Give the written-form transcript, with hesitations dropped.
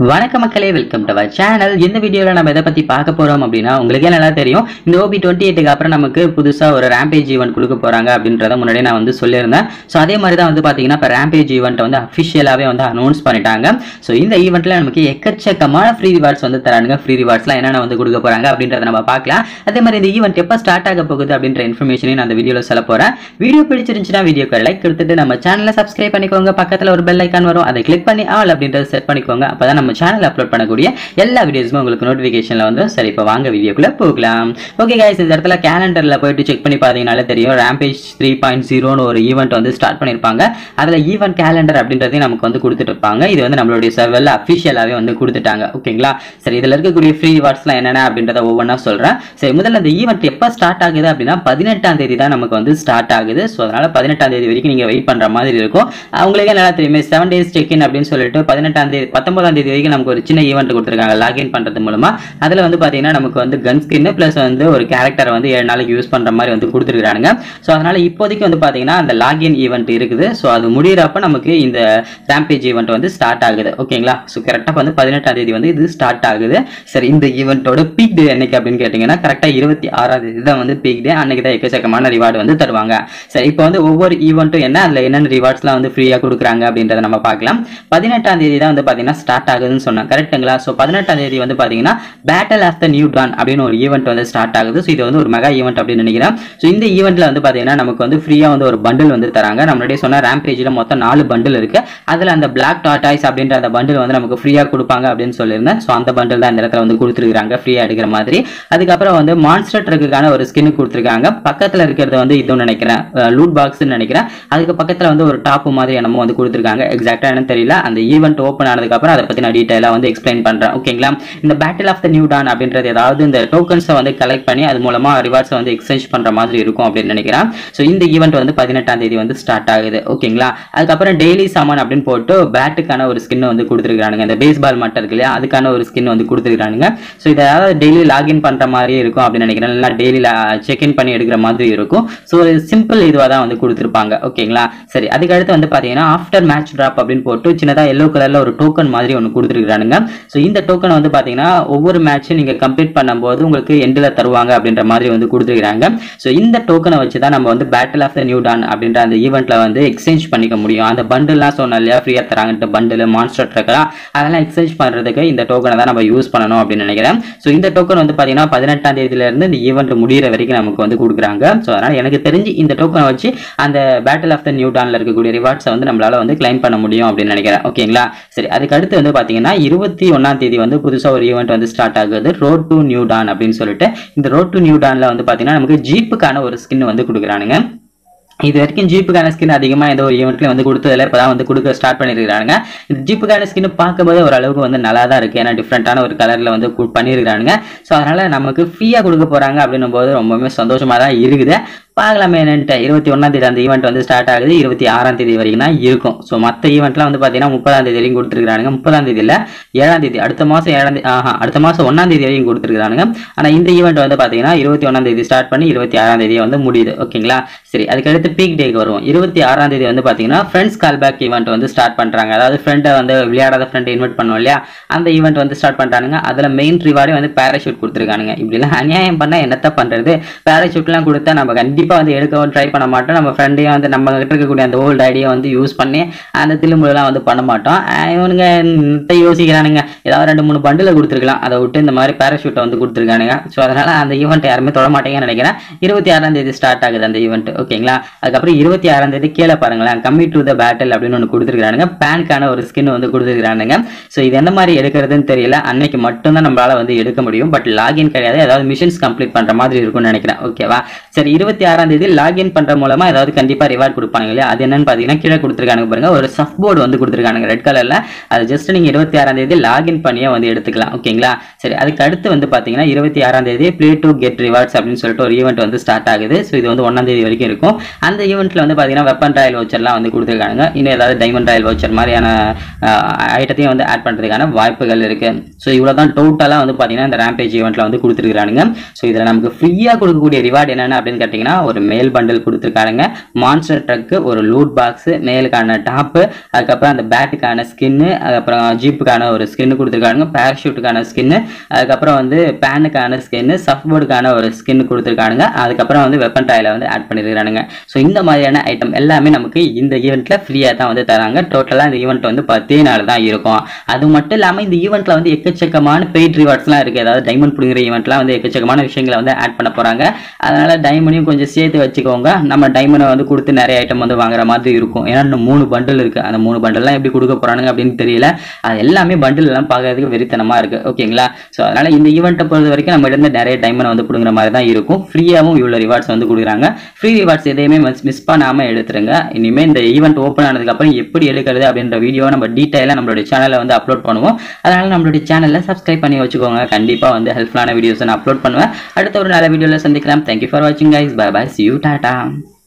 வணக்கம் மக்களே, welcome to our channel. இந்த வீடியோவில் நம்ம எதை பற்றி பார்க்க போகிறோம் அப்படின்னா, உங்களுக்கே நல்லா தெரியும், இந்த OB28க்கு அப்புறம் நமக்கு புதுசாக ஒரு ரேம்பேஜ் ஈவெண்ட் கொடுக்க போகிறாங்க அப்படின்றத முன்னாடியே நான் வந்து சொல்லியிருந்தேன். ஸோ அதே மாதிரி தான் வந்து பார்த்தீங்கன்னா இப்போ ரேம்பேஜ் ஈவெண்ட் வந்து அஃபிஷியலாகவே வந்து அனௌன்ஸ் பண்ணிட்டாங்க. ஸோ இந்த ஈவெண்ட்டில் நமக்கு எக்கச்சக்கமான ஃப்ரீ ரிவார்ட்ஸ் வந்து தரானுங்க. ஃப்ரீ ரிவார்ட்ஸ்லாம் என்னென்ன வந்து கொடுக்க போகிறாங்க அப்படின்றத நம்ம பார்க்கலாம். அதே மாதிரி இந்த ஈவெண்ட் எப்போ ஸ்டார்ட் ஆக போகுது அப்படின்ற இன்ஃபர்மேஷனையும் நான் அந்த வீடியோவில் சொல்ல போகிறேன். வீடியோ பிடிச்சிருந்துச்சுன்னா வீடியோக்கு லைக் கொடுத்துட்டு நம்ம சேனலை சப்ஸ்கிரைப் பண்ணிக்கோங்க. பக்கத்தில் ஒரு பெல் ஐக்கான் வரும், அதை கிளிக் பண்ணி ஆல் அப்படின்றத செட் பண்ணிக்கோங்க. அப்போ தான் நம்ம சேனல் அப்லோட் பண்ணக்கூடிய எல்லா வீடியோஸுமே உங்களுக்கு நோட்டிஃபிகேஷன்ல வந்து. சரி, இப்போ வாங்க வீடியோக்குள்ள போகலாம். ஓகே गाइस, இந்த இடத்துல கேலண்டர்ல போயிட்டு செக் பண்ணி பாத்தீங்கனாலே தெரியும், ரேம்பேஜ் 3.0ன்னு ஒரு ஈவெண்ட் வந்து ஸ்டார்ட் பண்ணிருப்பாங்க. அதுல ஈவெண்ட் கேலண்டர் அப்படின்றதையும் நமக்கு வந்து கொடுத்துட்டு இருப்பாங்க. இது வந்து நம்மளுடைய சர்வர்ல அஃபிஷியலாவே வந்து கொடுத்துட்டாங்க. ஓகேங்களா? சரி, இதுல இருக்கக்கூடிய ஃப்ரீ ரிவார்ட்ஸ்லாம் என்னென்ன அப்படின்றத ஒவ்வொன்றா சொல்றேன். சரி, முதல்ல இந்த ஈவெண்ட் எப்போ ஸ்டார்ட் ஆகுது அப்படின்னா 18ஆம் தேதி தான் நமக்கு வந்து ஸ்டார்ட் ஆகுது. ஸோ அதனால 18ஆம் தேதி வரைக்கும் நீங்க வெயிட் பண்ற மாதிரி இருக்கும். அவங்களுக்கே நல்லா தெரியுமே, 7 days செக் இன் அப்படின்னு சொல்லிட்டு 19ஆம் தேதி வரைக்கும் நமக்கு ஒரு சின்ன ஈவெண்ட் கொடுத்துருக்காங்க லாகின் பண்றது மூலமா. அதுல வந்து பாத்தீங்கன்னா நமக்கு வந்து கன் ஸ்கின் பிளஸ் வந்து ஒரு கேரக்டரை வந்து 7 நாளைக்கு யூஸ் பண்ற மாதிரி வந்து கொடுத்துருக்காங்க. ஸோ அதனால இப்போதைக்கு வந்து பாத்தீங்கன்னா அந்த லாகின் ஈவெண்ட் இருக்குது. ஸோ அது முடியறப்ப நமக்கு இந்த ரேம்பேஜ் ஈவெண்ட் வந்து ஸ்டார்ட் ஆகுது. ஓகேங்களா? ஸோ கரெக்டா வந்து 18ஆம் தேதி வந்து இது ஸ்டார்ட் ஆகுது. சரி, இந்த ஈவெண்டோட பீக் டே என்னைக்கு அப்படின்னு கேட்டீங்கன்னா கரெக்டா 26ஆம் தேதி தான் வந்து பீக் டே. அன்னைக்கு தான் எக்கச்சக்கமான ரிவார்டு வந்து தருவாங்க. சரி, இப்போ வந்து ஒவ்வொரு ஈவெண்ட்டும் என்ன, அதுல என்னென்ன ரிவார்ட்ஸ்லாம் வந்து ஃப்ரீயா கொடுக்குறாங்க அப்படின்றத நம்ம பார்க்கலாம். 18ஆம் தேதி தான் வந்து பாத்தீங்கன்னா ஸ்டார்ட் ஆகுதுன்னு சொன்னேன். கரெக்ட்டுங்களா? ஸோ 18ஆம் தேதி வந்து பாத்தீங்கன்னா battle of the new dawn அப்படின்னு ஒரு ஈவெண்ட் வந்து ஸ்டார்ட் ஆகுது. ஸோ இது வந்து ஒரு மெகா ஈவெண்ட் அப்படின்னு நினைக்கிறேன். ஸோ இந்த ஈவெண்ட்ல வந்து பாத்தீங்கன்னா நமக்கு வந்து ஃப்ரீயா வந்து ஒரு பண்டில் வந்து தராங்க. நம்மளுடைய சொன்ன ரேம்பேஜ்ல மொத்தம் 4 பண்டில் இருக்கு. அதுல அந்த பிளாக் டாட்டாய்ஸ் அப்படின்ற அந்த பண்டில் வந்து நமக்கு ஃப்ரீயா கொடுப்பாங்க அப்படின்னு சொல்லியிருந்தேன். ஸோ அந்த பண்டில் தான் இந்த இடத்துல வந்து கொடுத்துருக்காங்க ஃப்ரீயா எடுக்கிற மாதிரி. அதுக்கப்புறம் வந்து மான்ஸ்டர் ட்ரக்குக்கான ஒரு ஸ்கின் கொடுத்துருக்காங்க. பக்கத்துல இருக்கிறது வந்து இதுவும் நினைக்கிறேன் லூட் பாக்ஸ் நினைக்கிறேன். அதுக்கு பக்கத்துல வந்து ஒரு டாப் மாதிரி என்னமோ வந்து கொடுத்துருக்காங்க. எக்ஸாக்டா என்னன்னு தெரியல. அந்த ஈவெண்ட் ஓப்பன் ஆனதுக்கு அப்புறம் அதை பத்தி நான் டீடைலா வந்து எக்ஸ்பிளைன் பண்றேன். ஓகேங்களா? இந்த battle of the new dawn அப்படின்றது ஏதாவது இந்த டோக்கன்ஸை வந்து கலெக்ட் பண்ணி அது மூலமா ரிவார்ட்ஸ் வந்து எக்ஸ்சேஞ்ச் பண்ற மாதிரி இருக்கும் அப்படின்னு நினைக்கிறேன். ஸோ இந்த ஈவெண்ட் வந்து 18ஆம் தேதி வந்து ஸ்டார்ட் ஆகுது. ஓகேங்களா? அதுக்கப்புறம் டெய்லி சாமான் அப்படின்னு போட்டு பேட்டுக்கான ஒரு ஸ்கின் வந்து கொடுத்துருக்கானுங்க. இந்த பேஸ்பால் மட்டும் இருக்கு இல்லையா, அதுக்கான ஒரு ஸ்கின் வந்து கொடுத்துருக்கானுங்க. ஸோ இதை ஏதாவது டெய்லி லாகின் பண்ற மாதிரி இருக்கும் அப்படின்னு நினைக்கிறேன். இல்லை டெய்லி செக் இன் பண்ணி எடுக்கிற மாதிரி இருக்கும். ஸோ சிம்பிள் இதுவாக தான் வந்து கொடுத்துருப்பாங்க. ஓகேங்களா? சரி, அதுக்கடுத்து வந்து பாத்தீங்கன்னா ஆஃப்டர் மேட்ச் டிராப் அப்படின்னு போட்டு சின்னதா எல்லோ கலர்ல ஒரு டோக்கன் மாதிரி ஒன்று கொடுத்துருக்கானுங்க. ஸோ இந்த டோக்கன் வந்து பாத்தீங்கன்னா ஒவ்வொரு மேட்சும் நீங்க கம்ப்ளீட் பண்ணும்போது உங்களுக்கு எண்டில் தருவாங்க அப்படின்ற மாதிரி வந்து கொடுத்துருக்காங்க. ஸோ இந்த டோக்கனை வச்சு தான் நம்ம வந்து battle of the new dawn அப்படின்ற அந்த ஈவெண்ட்ல வந்து எக்ஸ்சேஞ்ச் பண்ணிக்க முடியும். அந்த பண்டில்லாம் சொன்ன இல்லையா, ஃப்ரீயா தராங்கன்ட்டு பண்டில் மான்ஸ்டர் ட்ரக்கெல்லாம், அதெல்லாம் எக்ஸ்சேஞ்ச் பண்றதுக்கு இந்த டோக்கனை தான் நம்ம யூஸ் பண்ணணும் அப்படின்னு நினைக்கிறேன். ஸோ இந்த டோக்கன் வந்து பாத்தீங்கன்னா 18ஆம் தேதியில இருந்து இந்த ஈவெண்ட் முடிகிற வரைக்கும் நமக்கு வந்து கொடுக்குறாங்க. ஸோ அதனால எனக்கு தெரிஞ்சு இந்த டோக்கனை வச்சு அந்த பேட்டில் ஆஃப் த நியூ டான்ல இருக்கக்கூடிய ரிவார்ட்ஸை வந்து நம்மளால வந்து கிளைம் பண்ண முடியும் அப்படின்னு நினைக்கிறேன். ஓகேங்களா? சரி, அதுக்கு அடுத்து வந்து பாத்தீங்கன்னா 21ஆம் தேதி வந்து புதுசா ஒரு ஈவெண்ட் வந்து ஸ்டார்ட் ஆகுது, ரோட் டு நியூ டான் அப்படின்னு சொல்லிட்டு. இந்த ரோட் டு நியூ டான்ல வந்து பாத்தீங்கன்னா நமக்கு ஜீப்புக்கான ஒரு ஸ்கின் வந்து கொடுக்குறானுங்க. இது வரைக்கும் ஜீப்புக்கான ஸ்கின் அதிகமாக எந்த ஒரு ஈவெண்ட்லையும் வந்து கொடுத்ததில்ல. இப்போ தான் வந்து கொடுக்க ஸ்டார்ட் பண்ணியிருக்காங்க. இந்த ஜீப்புக்கான ஸ்கின் பார்க்கும்போது ஓரளவுக்கு வந்து நல்லா தான் இருக்குது. ஏன்னா டிஃப்ரெண்ட்டான ஒரு கலரில் வந்து பண்ணியிருக்கானுங்க. ஸோ அதனால் நமக்கு ஃப்ரீயாக கொடுக்க போகிறாங்க அப்படின்னும் போது ரொம்பவே சந்தோஷமாக தான் இருக்குது. பார்க்கலாமே என்னன்ட்டு. 21ஆம் தேதி அந்த ஈவெண்ட் வந்து ஸ்டார்ட் ஆகுது. 26ஆம் தேதி வரைக்கும் தான் இருக்கும். ஸோ மற்ற ஈவெண்ட்லாம் வந்து பார்த்தீங்கன்னா 30ஆம் தேதி வரைக்கும் கொடுத்துருக்கானுங்க. 30ஆம் தேதி இல்லை, 7ஆம் தேதி, அடுத்த மாதம் 7ஆம் தேதி, அடுத்த மாதம் 1ஆம் தேதி வரைக்கும் கொடுத்துருக்கானுங்க. ஆனால் இந்த ஈவெண்ட் வந்து பார்த்தீங்கன்னா 21ஆம் தேதி ஸ்டார்ட் பண்ணி 26ஆம் தேதி வந்து முடியுது. ஓகேங்களா? சரி, அதுக்கடுத்து பீக் டேக்கு வருவோம். 26ஆம் தேதி வந்து பார்த்தீங்கன்னா ஃப்ரெண்ட்ஸ் கால்பேக் ஈவெண்ட் வந்து ஸ்டார்ட் பண்ணுறாங்க. அதாவது ஃப்ரெண்டை வந்து விளையாடாத ஃப்ரெண்டை இன்வைட் பண்ணுவோம் இல்லையா, அந்த ஈவெண்ட் வந்து ஸ்டார்ட் பண்ணுறாங்க. அதில் மெயின் ரிவார்டே வந்து பேராஷூட் கொடுத்துருக்கானுங்க. இப்படிலாம் அநியாயம் பண்ணால் என்னத்த பண்ணுறது? பேராஷூட்லாம் கொடுத்தா நம்ம கண்டிப்பாக வந்து எடுக்கவும் ட்ரை பண்ண மாட்டோம். நம்ம ஃப்ரெண்டையும் வந்து நம்ம கிட்ட இருக்கக்கூடிய அந்த ஓல்டு ஐடியா வந்து யூஸ் பண்ணி அந்த தில்லுமுலாம் வந்து பண்ண மாட்டோம். இவனுங்க யோசிக்கிறானுங்க, ஏதாவது 2-3 பண்டில் கொடுத்துருக்கலாம், அதை விட்டு இந்த மாதிரி பேராஷூட்டை வந்து கொடுத்துருக்கானுங்க. ஸோ அதனால அந்த ஈவெண்ட் யாருமே தொட மாட்டேங்கன்னு நினைக்கிறேன். 26ஆம் தேதி ஸ்டார்ட் ஆகுது அந்த ஈவெண்ட். ஓகேங்களா? அதுக்கப்புறம் 26ஆம் தேதி கீழே பாருங்களேன், கமிட் டு த பேட்டில் அப்படின்னு ஒன்று கொடுத்துருக்கானுங்க. பேனுக்கான ஒரு ஸ்கின் வந்து கொடுத்துருக்கானுங்க. ஸோ இது எந்த மாதிரி எடுக்கிறதுன்னு தெரியல. அன்னைக்கு மட்டும்தான் நம்மளால வந்து எடுக்க முடியும். பட் லாகின் கிடையாது. ஏதாவது மிஷன்ஸ் கம்ப்ளீட் பண்ற மாதிரி இருக்கும்னு நினைக்கிறேன். ஓகேவா? சரி, 26ஆம் தேதி லாகின் பண்ற மூலமா ஏதாவது கண்டிப்பா ரிவார்ட் கொடுப்பாங்க இல்லையா, அது என்னன்னு பாத்தீங்கன்னா கீழே கொடுத்துருக்காங்க பாருங்க, ஒரு சஃப் போர்டு வந்து கொடுத்துருக்காங்க ரெட் கலர்ல. அது ஜஸ்ட் நீங்க 26ஆம் தேதி லாகின் பண்ணியே வந்து எடுத்துக்கலாம். ஓகேங்களா? சரி, அதுக்கு அடுத்து வந்து பாத்தீங்கன்னா 26ஆம் தேதி ப்ளே டு கெட் ரிவார்ட்ஸ் அப்படின்னு சொல்லிட்டு ஒரு ஈவெண்ட் வந்து ஸ்டார்ட் ஆகுது. ஸோ இது வந்து 1ஆம் தேதி வரைக்கும் இருக்கும். அந்த ஈவெண்ட்ல வந்து பாத்தீங்கன்னா வெப்பன் ராயல் வவுச்சர்லாம் வந்து கொடுத்துருக்காங்க. இன்னும் ஏதாவது டைமண்ட் ராயல் வவுச்சர் மாதிரியான ஐட்டத்தையும் வந்து ஆட் பண்றதுக்கான வாய்ப்புகள் இருக்கு. ஸோ இவ்வளவுதான் டோட்டலா வந்து பாத்தீங்கன்னா இந்த ரேம்பேஜ் ஈவெண்ட்ல வந்து கொடுத்துருக்கானுங்க. ஸோ இதுல நமக்கு ஃப்ரீயா கொடுக்கக்கூடிய ரிவார்டு என்னென்ன அப்படின்னு கேட்டீங்கன்னா ஒரு மேல் பண்டில் கொடுத்துருக்காங்க. மான்ஸ்டர் ட்ரக்கு ஒரு லூட் பாக்ஸ், மேலுக்கான டாப்பு, அதுக்கப்புறம் அந்த பேட்டுக்கான ஸ்கின்னு, அதுக்கப்புறம் ஜீப்புக்கான ஒரு ஸ்கின்னு கொடுத்துருக்காங்க, பேராஷூட்டுக்கான ஸ்கின்னு, அதுக்கப்புறம் வந்து பேனுக்கான ஸ்கின்னு, சஃப் போர்டுக்கான ஒரு ஸ்கின்னு கொடுத்துருக்காங்க. அதுக்கப்புறம் வந்து வெப்பன் டாயில வந்து ஆட் பண்ணிருக்கானுங்க. ஸோ இந்த மாதிரியான ஐட்டம் எல்லாமே நமக்கு இந்த ஈவெண்ட்ல ஃப்ரீயாக தான் வந்து தராங்க. டோட்டலாக இந்த ஈவெண்ட் வந்து 10 நாள் தான் இருக்கும். அது மட்டும் இல்லாமல் இந்த ஈவெண்ட்ல வந்து எக்கச்சக்கமான பெய்ட் ரிவார்ட்ஸ்லாம் இருக்கு. அதாவது டைமண்ட் புடுங்குற ஈவெண்ட்லாம் வந்து எக்கச்சக்கமான விஷயங்களை வந்து ஆட் பண்ண போறாங்க. அதனால டைமண்டையும் கொஞ்சம் சேர்த்து வச்சுக்கோங்க. நம்ம டைமண்டை வந்து கொடுத்து நிறைய ஐட்டம் வந்து வாங்குற மாதிரி இருக்கும். ஏன்னா இன்னும் 3 பண்டில் இருக்கு. அந்த 3 பண்டில்லாம் எப்படி கொடுக்க போறானுங்க அப்படின்னு தெரியல. அது எல்லாமே பண்டில் எல்லாம் பார்க்கறதுக்கு வெறித்தனமா இருக்கு. ஓகேங்களா? ஸோ அதனால இந்த ஈவெண்ட்டை பொறுத்த வரைக்கும் நம்ம இருந்து நிறைய டைமண்ட் வந்து கொடுக்குற மாதிரி தான் இருக்கும். ஃப்ரீயாகவும் இவ்வளோ ரிவார்ட்ஸ் வந்து கொடுக்குறாங்க. ஃப்ரீ ரிவார்ட்ஸ் எதையுமே மிஸ் பண்ணாம எடுத்துருங்க. இனிமேல் இந்த ஈவெண்ட் ஓப்பன் ஆனதுக்கு அப்புறம் எப்படி எடுக்கிறது அப்படின்ற வீடியோ நம்ம டீட்டெயிலாக நம்மளுடைய சேனலில் வந்து அப்லோட் பண்ணுவோம். அதனால நம்மளுடைய சேனலில் சப்ஸ்கிரைப் பண்ணி வச்சுக்கோங்க. கண்டிப்பாக வந்து ஹெல்ப்ஃபுல்லான வீடியோஸ் நான் அப்லோட் பண்ணுவேன். அடுத்த ஒரு நல்ல வீடியோவில் சந்திக்கலாம். தேங்க்யூ ஃபார் வாட்சிங் guys. Bye bye. See you. Tata.